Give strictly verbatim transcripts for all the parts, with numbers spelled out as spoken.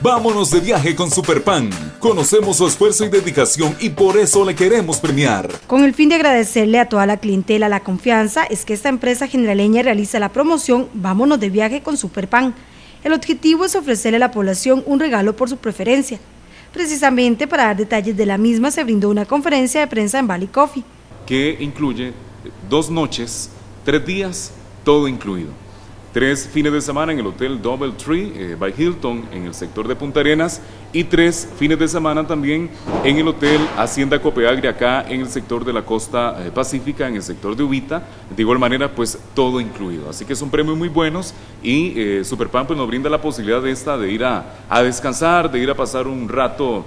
Vámonos de viaje con Superpan. Conocemos su esfuerzo y dedicación y por eso le queremos premiar. Con el fin de agradecerle a toda la clientela la confianza, es que esta empresa generaleña realiza la promoción Vámonos de viaje con Superpan. El objetivo es ofrecerle a la población un regalo por su preferencia. Precisamente para dar detalles de la misma se brindó una conferencia de prensa en Valley Coffee, que incluye dos noches, tres días, todo incluido. Tres fines de semana en el Hotel Double Tree eh, by Hilton en el sector de Punta Arenas y tres fines de semana también en el Hotel Hacienda Copeagri acá en el sector de la costa eh, pacífica, en el sector de Ubita. De igual manera, pues todo incluido. Así que son premios muy buenos y eh, Superpan pues nos brinda la posibilidad de esta de ir a, a descansar, de ir a pasar un rato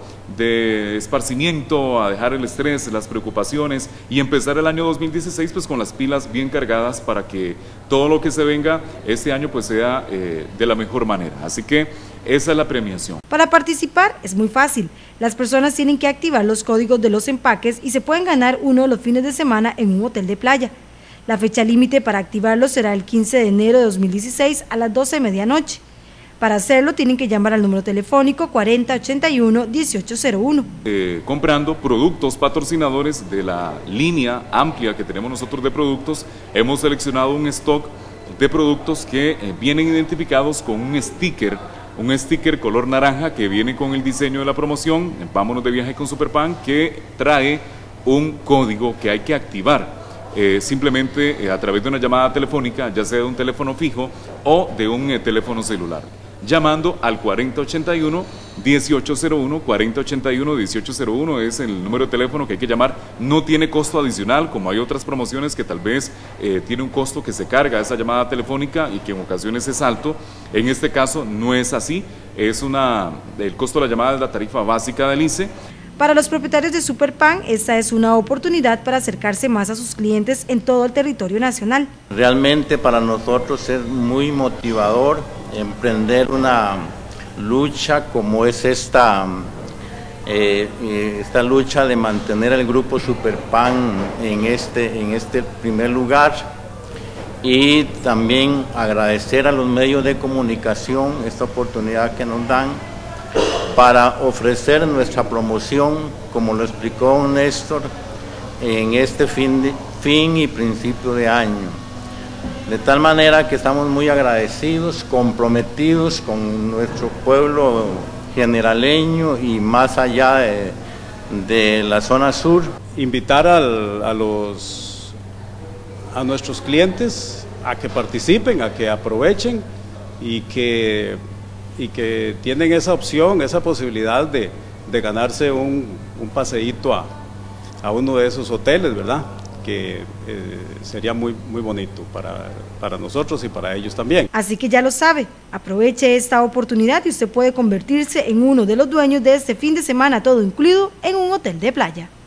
de esparcimiento, a dejar el estrés, las preocupaciones y empezar el año dos mil dieciséis pues con las pilas bien cargadas para que todo lo que se venga este año pues sea eh, de la mejor manera. Así que esa es la premiación. Para participar es muy fácil. Las personas tienen que activar los códigos de los empaques y se pueden ganar uno de los fines de semana en un hotel de playa. La fecha límite para activarlo será el quince de enero de dos mil dieciséis a las doce de medianoche. Para hacerlo tienen que llamar al número telefónico cuarenta ochenta y uno dieciocho cero uno. Eh, comprando productos patrocinadores de la línea amplia que tenemos nosotros de productos, hemos seleccionado un stock de productos que eh, vienen identificados con un sticker, un sticker color naranja que viene con el diseño de la promoción, Vámonos de viaje con Superpan, que trae un código que hay que activar. Eh, simplemente eh, a través de una llamada telefónica, ya sea de un teléfono fijo o de un eh, teléfono celular, llamando al cuarenta ochenta y uno dieciocho cero uno, cuarenta ochenta y uno dieciocho cero uno es el número de teléfono que hay que llamar. No tiene costo adicional, como hay otras promociones que tal vez eh, tiene un costo que se carga esa llamada telefónica y que en ocasiones es alto. En este caso no es así, es una, el costo de la llamada es la tarifa básica del I C E. Para los propietarios de Superpan, esta es una oportunidad para acercarse más a sus clientes en todo el territorio nacional. Realmente para nosotros es muy motivador emprender una lucha como es esta, eh, esta lucha de mantener el grupo Superpan en este, en este primer lugar, y también agradecer a los medios de comunicación esta oportunidad que nos dan para ofrecer nuestra promoción, como lo explicó Néstor, en este fin, de, fin y principio de año. De tal manera que estamos muy agradecidos, comprometidos con nuestro pueblo generaleño y más allá de, de la zona sur. Invitar al, a, los, a nuestros clientes a que participen, a que aprovechen y que, y que tienen esa opción, esa posibilidad de, de ganarse un, un paseíto a, a uno de esos hoteles, ¿verdad? Que eh, sería muy, muy bonito para, para nosotros y para ellos también. Así que ya lo sabe, aproveche esta oportunidad y usted puede convertirse en uno de los dueños de este fin de semana todo incluido en un hotel de playa.